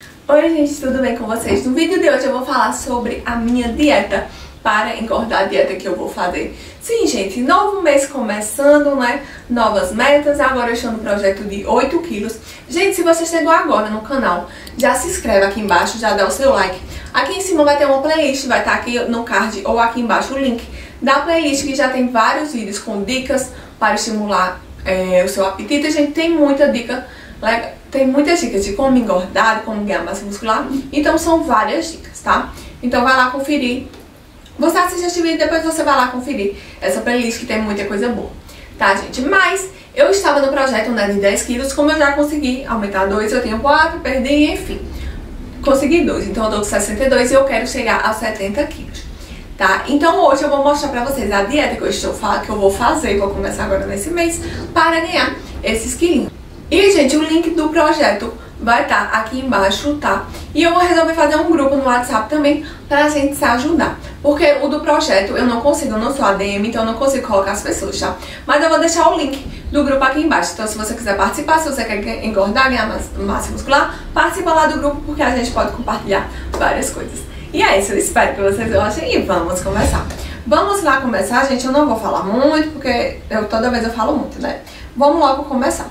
Oi gente, tudo bem com vocês? No vídeo de hoje eu vou falar sobre a minha dieta para engordar, a dieta que eu vou fazer. Sim gente, novo mês começando, né? Novas metas, agora eu estou no projeto de 8 quilos. Gente, se você chegou agora no canal, já se inscreve aqui embaixo, já dá o seu like. Aqui em cima vai ter uma playlist, vai estar aqui no card ou aqui embaixo o link da playlist que já tem vários vídeos com dicas para estimular o seu apetite. A gente tem muita dica, tem muitas dicas de como engordar, de como ganhar massa muscular. Então são várias dicas, tá? Então vai lá conferir. Você assiste esse vídeo e depois você vai lá conferir essa playlist que tem muita coisa boa, tá gente? Mas eu estava no projeto, né, de 10 quilos, como eu já consegui aumentar 2, eu tenho 4, perdi, enfim. Consegui 2, então eu tô com 62 e eu quero chegar a 70 quilos, tá? Então hoje eu vou mostrar pra vocês a dieta que eu vou fazer, vou começar agora nesse mês, para ganhar esses quilinhos. E gente, o link do projeto vai estar aqui embaixo, tá? E eu vou resolver fazer um grupo no WhatsApp também pra gente se ajudar. Porque o do projeto eu não consigo, eu não sou ADM, então eu não consigo colocar as pessoas, tá? Mas eu vou deixar o link do grupo aqui embaixo. Então se você quiser participar, se você quer engordar, ganhar massa muscular, participa lá do grupo porque a gente pode compartilhar várias coisas. E é isso, eu espero que vocês gostem e vamos começar. Vamos lá começar, gente, eu não vou falar muito porque toda vez eu falo muito, né? Vamos logo começar.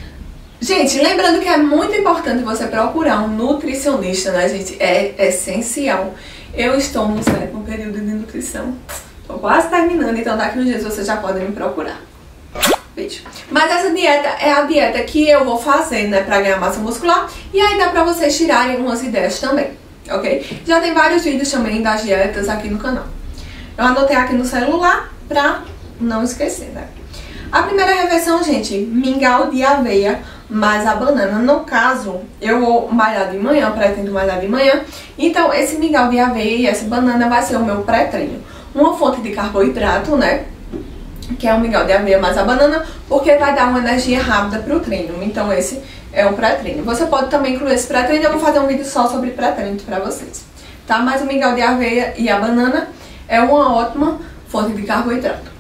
Gente, lembrando que é muito importante você procurar um nutricionista, né, gente? É essencial. Eu estou no sétimo período de nutrição. Tô quase terminando, então daqui uns dias vocês já podem me procurar. Beijo. Mas essa dieta é a dieta que eu vou fazer, né, pra ganhar massa muscular. E aí dá pra vocês tirarem umas ideias também, ok? Já tem vários vídeos também das dietas aqui no canal. Eu anotei aqui no celular pra não esquecer, né? A primeira refeição, gente, mingau de aveia mais a banana. No caso, eu vou malhar de manhã, pretendo malhar de manhã. Então, esse mingau de aveia e essa banana vai ser o meu pré-treino. Uma fonte de carboidrato, né? Que é o mingau de aveia mais a banana, porque vai dar uma energia rápida pro treino. Então, esse é o pré-treino. Você pode também incluir esse pré-treino. Eu vou fazer um vídeo só sobre pré-treino pra vocês, tá? Mas o mingau de aveia e a banana é uma ótima fonte de carboidrato.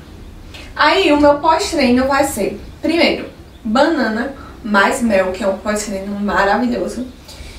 Aí, o meu pós-treino vai ser, primeiro, banana mais mel, que é um pós-treino maravilhoso,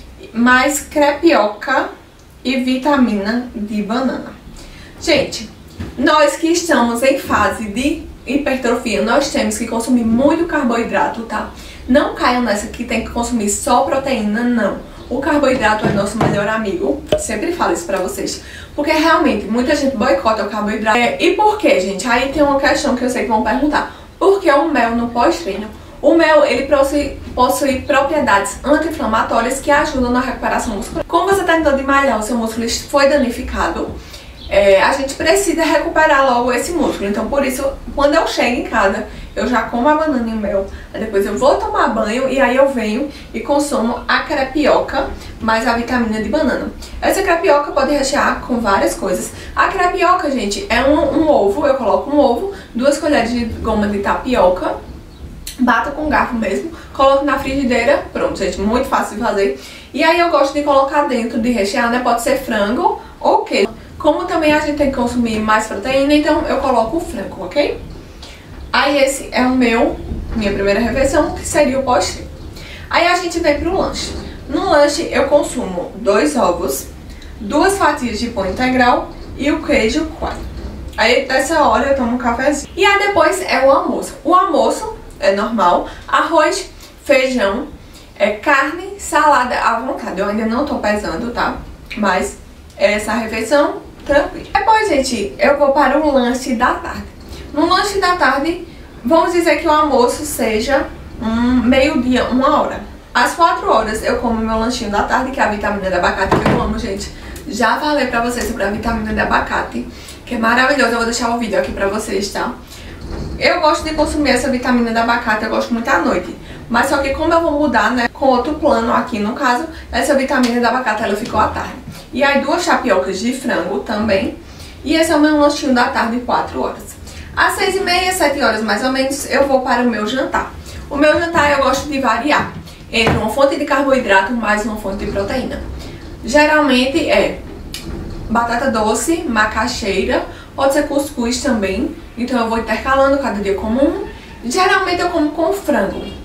mais crepioca e vitamina de banana. Gente, nós que estamos em fase de hipertrofia, nós temos que consumir muito carboidrato, tá? Não caiam nessa que tem que consumir só proteína, não. O carboidrato é nosso melhor amigo, sempre falo isso pra vocês. Porque realmente, muita gente boicota o carboidrato. E por quê, gente? Aí tem uma questão que eu sei que vão perguntar. Por que o mel no pós-treino? O mel, ele possui propriedades anti-inflamatórias que ajudam na recuperação muscular. Como você está tentando malhar, o seu músculo foi danificado, a gente precisa recuperar logo esse músculo. Então, por isso, quando eu chego em casa, eu já como a banana e o mel. Aí depois eu vou tomar banho e aí eu venho e consumo a crepioca mais a vitamina de banana. Essa crepioca pode rechear com várias coisas. A crepioca, gente, é um ovo. Eu coloco um ovo, 2 colheres de goma de tapioca, bato com garfo mesmo, coloco na frigideira, pronto, gente, muito fácil de fazer. E aí eu gosto de colocar dentro, de rechear, né, pode ser frango ou queijo. Como também a gente tem que consumir mais proteína, então eu coloco o frango, ok? Aí esse é minha primeira refeição, que seria o pós-treino. Aí a gente vem pro lanche. No lanche eu consumo 2 ovos, 2 fatias de pão integral e o queijo coalho. Aí nessa hora eu tomo um cafezinho. E aí depois é o almoço. O almoço é normal, arroz, feijão, carne, salada à vontade. Eu ainda não tô pesando, tá? Mas essa refeição, tranquilo. Depois, gente, eu vou para o lanche da tarde. No lanche da tarde, vamos dizer que o almoço seja meio-dia, 1h. Às 4h eu como meu lanchinho da tarde, que é a vitamina de abacate, que eu amo, gente. Já falei pra vocês sobre a vitamina de abacate, que é maravilhoso. Eu vou deixar o vídeo aqui pra vocês, tá? Eu gosto de consumir essa vitamina de abacate, eu gosto muito à noite. Mas só que como eu vou mudar, né, com outro plano aqui no caso, essa vitamina de abacate ela ficou à tarde. E aí 2 tapiocas de frango também. E esse é o meu lanchinho da tarde, 4h. Às 6h30, 7h mais ou menos, eu vou para o meu jantar. O meu jantar eu gosto de variar entre uma fonte de carboidrato mais uma fonte de proteína. Geralmente é batata doce, macaxeira, pode ser cuscuz também. Então eu vou intercalando, cada dia como um. Geralmente eu como com frango.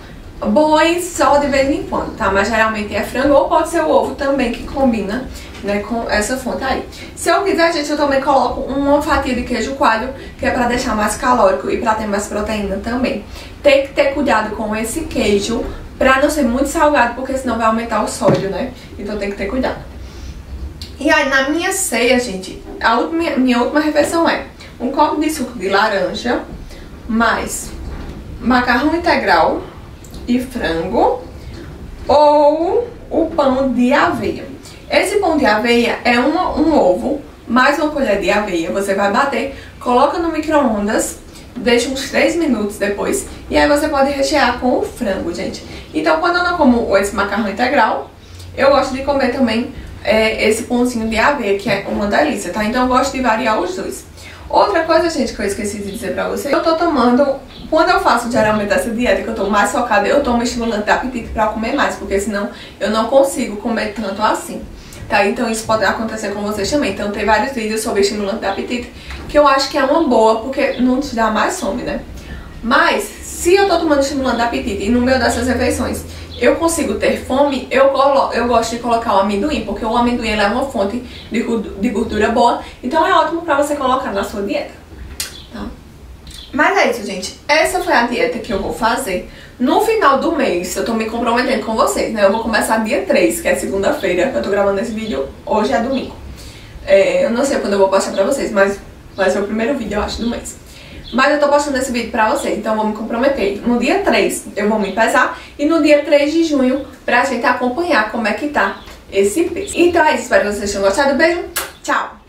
bois só de vez em quando, tá? Mas geralmente é frango ou pode ser o ovo também que combina, né, com essa fonte aí. Se eu quiser, gente, eu também coloco uma fatia de queijo coalho, que é pra deixar mais calórico e pra ter mais proteína também. Tem que ter cuidado com esse queijo pra não ser muito salgado, porque senão vai aumentar o sódio, né? Então tem que ter cuidado. E aí, na minha ceia, gente, minha última refeição é um copo de suco de laranja, mais macarrão integral e frango, ou o pão de aveia. Esse pão de aveia é um ovo, mais uma colher de aveia. Você vai bater, coloca no micro-ondas, deixa uns 3 minutos depois, e aí você pode rechear com o frango, gente. Então, quando eu não como esse macarrão integral, eu gosto de comer também esse pãozinho de aveia, que é uma delícia, tá? Então eu gosto de variar os dois. Outra coisa, gente, que eu esqueci de dizer pra vocês, eu tô tomando, quando eu faço geralmente essa dieta, que eu tô mais focada, eu tomo estimulante de apetite pra comer mais, porque senão eu não consigo comer tanto assim, tá? Então isso pode acontecer com vocês também. Então tem vários vídeos sobre estimulante de apetite, que eu acho que é uma boa, porque não te dá mais fome, né? Mas, se eu tô tomando estimulante de apetite e no meio dessas refeições eu consigo ter fome, eu gosto de colocar o amendoim, porque o amendoim é uma fonte de gordura boa, então é ótimo pra você colocar na sua dieta, tá? Mas é isso, gente. Essa foi a dieta que eu vou fazer. No final do mês, eu tô me comprometendo com vocês, né? Eu vou começar dia 3, que é segunda-feira. Eu tô gravando esse vídeo, hoje é domingo. Eu não sei quando eu vou postar pra vocês, mas vai ser o primeiro vídeo, eu acho, do mês. Mas eu tô postando esse vídeo pra vocês, então eu vou me comprometer. No dia 3 eu vou me pesar e no dia 3 de junho pra gente acompanhar como é que tá esse peso. Então é isso, espero que vocês tenham gostado. Beijo, tchau!